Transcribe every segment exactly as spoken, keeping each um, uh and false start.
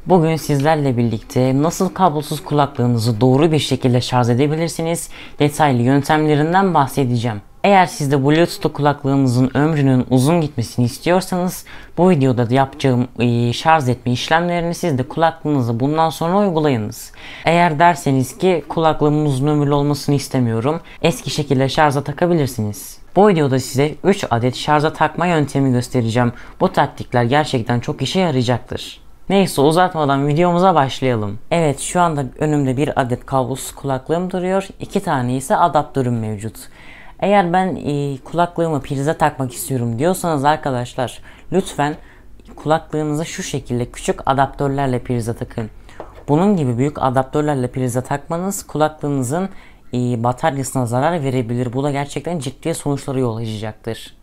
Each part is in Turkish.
Bugün sizlerle birlikte nasıl kablosuz kulaklığınızı doğru bir şekilde şarj edebilirsiniz detaylı yöntemlerinden bahsedeceğim. Eğer siz de Bluetooth kulaklığınızın ömrünün uzun gitmesini istiyorsanız bu videoda yapacağım şarj etme işlemlerini siz de kulaklığınızı bundan sonra uygulayınız. Eğer derseniz ki kulaklığımın uzun ömürlü olmasını istemiyorum, eski şekilde şarja takabilirsiniz. Bu videoda size üç adet şarja takma yöntemi göstereceğim. Bu taktikler gerçekten çok işe yarayacaktır. Neyse uzatmadan videomuza başlayalım. Evet, şu anda önümde bir adet kablosuz kulaklığım duruyor. iki tane ise adaptörüm mevcut. Eğer ben e, kulaklığımı prize takmak istiyorum diyorsanız arkadaşlar, lütfen kulaklığınızı şu şekilde küçük adaptörlerle prize takın. Bunun gibi büyük adaptörlerle prize takmanız kulaklığınızın e, bataryasına zarar verebilir. Bu da gerçekten ciddi sonuçlara yol açacaktır.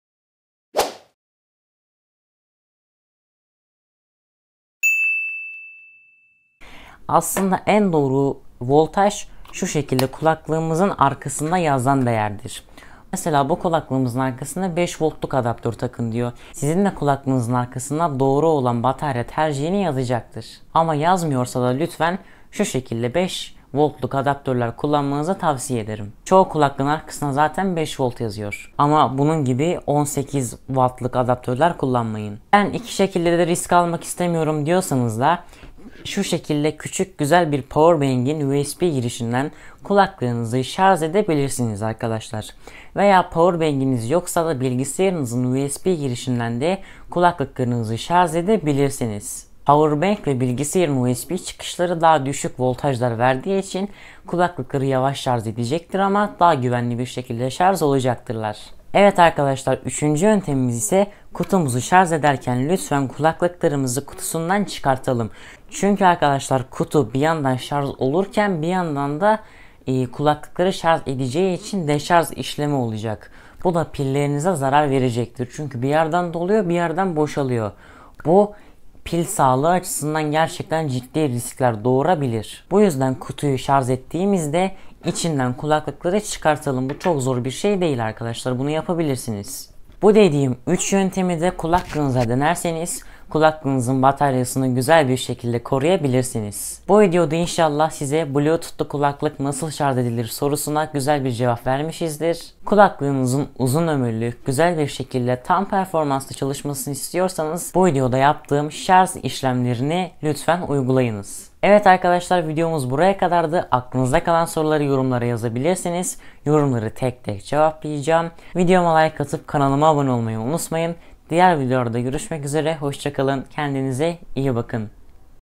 Aslında en doğru voltaj şu şekilde kulaklığımızın arkasında yazan değerdir. Mesela bu kulaklığımızın arkasında beş voltluk adaptör takın diyor. Sizin de kulaklığınızın arkasında doğru olan batarya tercihini yazacaktır. Ama yazmıyorsa da lütfen şu şekilde beş voltluk adaptörler kullanmanızı tavsiye ederim. Çoğu kulaklığın arkasına zaten beş volt yazıyor. Ama bunun gibi on sekiz wattlık adaptörler kullanmayın. Ben iki şekilde de risk almak istemiyorum diyorsanız da şu şekilde küçük güzel bir powerbank'in U S B girişinden kulaklığınızı şarj edebilirsiniz arkadaşlar. Veya powerbank'iniz yoksa da bilgisayarınızın U S B girişinden de kulaklıklarınızı şarj edebilirsiniz. Powerbank ve bilgisayarın U S B çıkışları daha düşük voltajlar verdiği için kulaklıkları yavaş şarj edecektir ama daha güvenli bir şekilde şarj olacaktırlar. Evet arkadaşlar, üçüncü yöntemimiz ise kutumuzu şarj ederken lütfen kulaklıklarımızı kutusundan çıkartalım. Çünkü arkadaşlar kutu bir yandan şarj olurken bir yandan da e, kulaklıkları şarj edeceği için deşarj işlemi olacak. Bu da pillerinize zarar verecektir. Çünkü bir yerden doluyor bir yerden boşalıyor. Bu pil sağlığı açısından gerçekten ciddi riskler doğurabilir. Bu yüzden kutuyu şarj ettiğimizde içinden kulaklıkları çıkartalım. Bu çok zor bir şey değil arkadaşlar. Bunu yapabilirsiniz. Bu dediğim üç yöntemi de kulaklığınıza denerseniz kulaklığınızın bataryasını güzel bir şekilde koruyabilirsiniz. Bu videoda inşallah size Bluetooth'lu kulaklık nasıl şarj edilir sorusuna güzel bir cevap vermişizdir. Kulaklığınızın uzun ömürlü, güzel bir şekilde tam performanslı çalışmasını istiyorsanız bu videoda yaptığım şarj işlemlerini lütfen uygulayınız. Evet arkadaşlar, videomuz buraya kadardı. Aklınızda kalan soruları yorumlara yazabilirsiniz. Yorumları tek tek cevaplayacağım. Videoma like atıp kanalıma abone olmayı unutmayın. Diğer videolarda görüşmek üzere. Hoşça kalın. Kendinize iyi bakın.